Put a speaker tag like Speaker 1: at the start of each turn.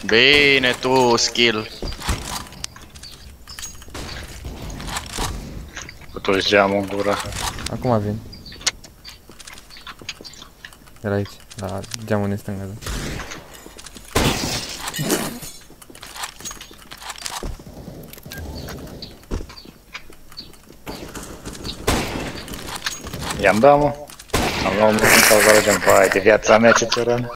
Speaker 1: Bine tu, skill.
Speaker 2: Cu toți geamul în gură.
Speaker 3: Acum vin. Era aici, la geamul din stânga.
Speaker 2: I-am dat, mă. Am luat un salvare de-mi, vai, de viața mea ce țărăn.